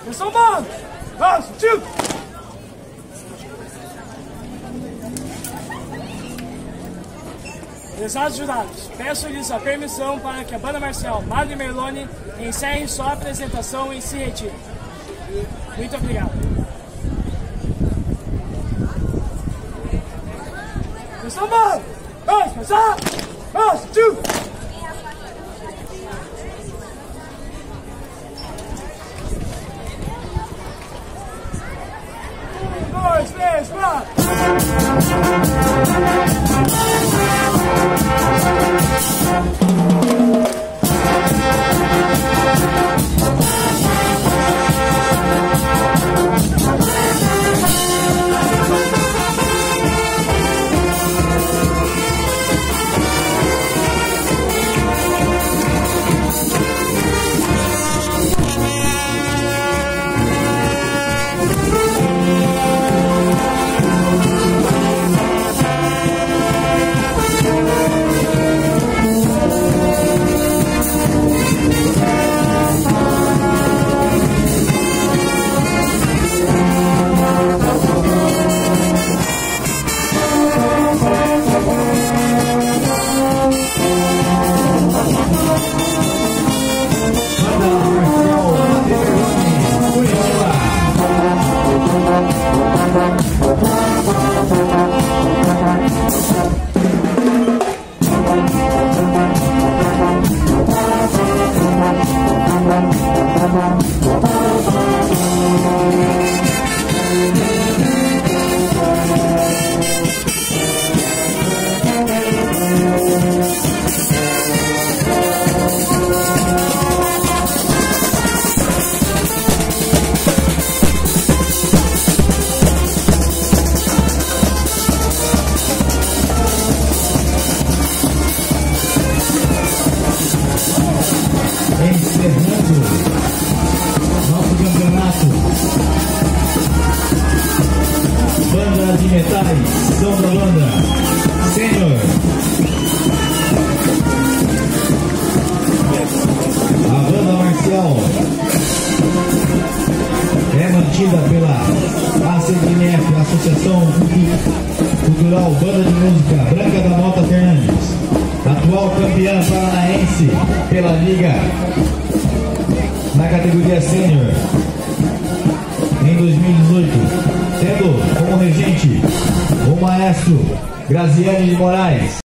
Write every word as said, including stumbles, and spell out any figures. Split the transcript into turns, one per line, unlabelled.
Atenção, mano! Vamos, tio! Prezados jurados, peço-lhes a permissão para que a banda marcial Magno e Merloni encerre sua apresentação e se retire. Muito obrigado. Atenção, mano! Vamos, começar! Vamos, tio! Um, dois, três, quatro!
Encerrando nosso campeonato, banda de metais, som da banda Sênior. A banda marcial é mantida pela A C M F, Associação Cultural Banda de Música Branca da Mota Fernandes, atual campeã paranaense pela Liga na categoria Sênior em dois mil e dezoito, tendo como regente o maestro Graziane de Moraes.